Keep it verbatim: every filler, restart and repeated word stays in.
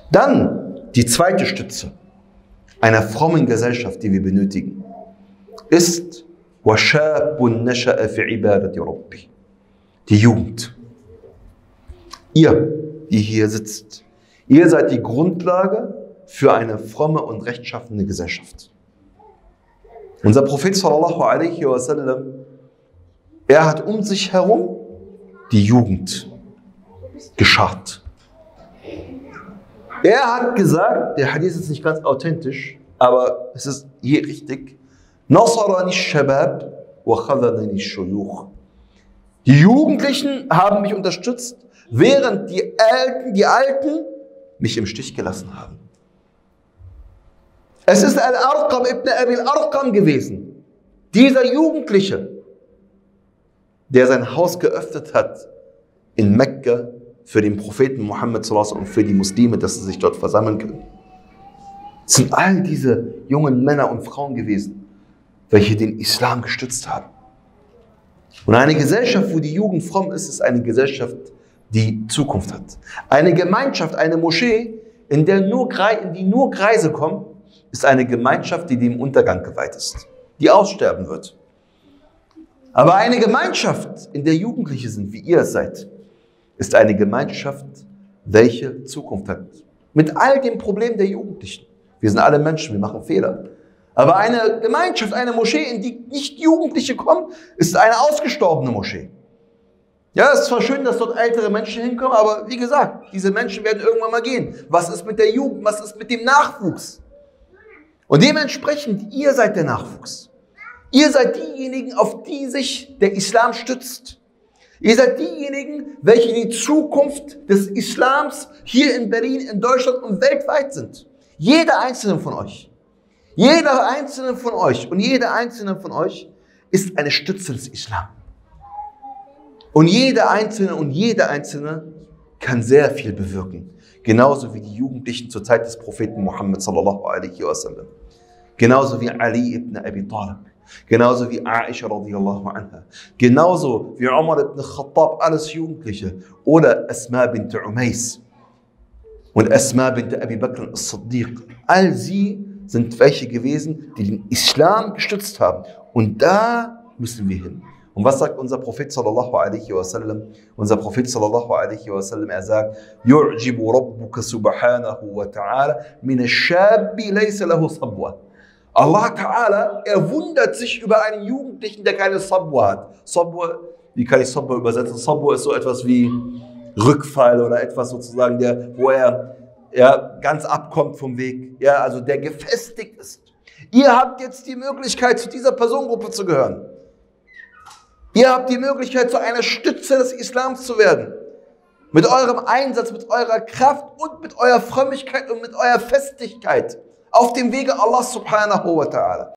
Dann die zweite Stütze einer frommen Gesellschaft, die wir benötigen, ist die Jugend. Ihr, die hier sitzt, ihr seid die Grundlage für eine fromme und rechtschaffene Gesellschaft. Unser Prophet sallallahu alaihi wasallam, er hat um sich herum die Jugend geschart. Er hat gesagt, der Hadith ist nicht ganz authentisch, aber es ist hier richtig, Nasarani Shabab wa khadhani Shuyukh. Die Jugendlichen haben mich unterstützt, während die Alten, die Alten mich im Stich gelassen haben. Es ist Al-Arqam ibn Abi Al-Arqam gewesen, dieser Jugendliche, der sein Haus geöffnet hat in Mekka für den Propheten Muhammad sallallahu alaihi wasallam und für die Muslime, dass sie sich dort versammeln können. Es sind all diese jungen Männer und Frauen gewesen, welche den Islam gestützt haben. Und eine Gesellschaft, wo die Jugend fromm ist, ist eine Gesellschaft, die Zukunft hat. Eine Gemeinschaft, eine Moschee, in der nur, in die nur Greise kommen, ist eine Gemeinschaft, die dem Untergang geweiht ist, die aussterben wird. Aber eine Gemeinschaft, in der Jugendliche sind, wie ihr es seid, ist eine Gemeinschaft, welche Zukunft hat. Mit all den Problemen der Jugendlichen. Wir sind alle Menschen, wir machen Fehler. Aber eine Gemeinschaft, eine Moschee, in die nicht Jugendliche kommen, ist eine ausgestorbene Moschee. Ja, es ist zwar schön, dass dort ältere Menschen hinkommen, aber wie gesagt, diese Menschen werden irgendwann mal gehen. Was ist mit der Jugend? Was ist mit dem Nachwuchs? Und dementsprechend, ihr seid der Nachwuchs. Ihr seid diejenigen, auf die sich der Islam stützt. Ihr seid diejenigen, welche die Zukunft des Islams hier in Berlin, in Deutschland und weltweit sind. Jeder einzelne von euch. Jeder einzelne von euch und jeder einzelne von euch ist eine Stütze des Islam. Und jeder einzelne und jeder einzelne kann sehr viel bewirken. Genauso wie die Jugendlichen zur Zeit des Propheten Muhammad sallallahu alaihi wasallam. Genauso wie Ali ibn Abi Talib. Genauso wie Aisha radiyallahu anha. Genauso wie Umar ibn Khattab, alles Jugendliche. Oder Asma bint Umays. Und Asma bint Abi Bakr as-Siddiq. All sie sind welche gewesen, die den Islam gestützt haben. Und da müssen wir hin. Und was sagt unser Prophet sallallahu alaihi wasallam? Unser Prophet sallallahu alaihi wasallam, er sagt, Yu'jibu rabbuka subhanahu wa ta'ala min ash-shabbi laysa lahu sabwa. Allah Ta'ala, er wundert sich über einen Jugendlichen, der keine Sabwa hat. Sabwa, wie kann ich Sabwa übersetzen? Sabwa ist so etwas wie Rückfall oder etwas sozusagen, der, wo er ja, ganz abkommt vom Weg, ja, also der gefestigt ist. Ihr habt jetzt die Möglichkeit, zu dieser Personengruppe zu gehören. Ihr habt die Möglichkeit, zu einer Stütze des Islams zu werden. Mit eurem Einsatz, mit eurer Kraft und mit eurer Frömmigkeit und mit eurer Festigkeit auf dem Wege Allah subhanahu wa ta'ala.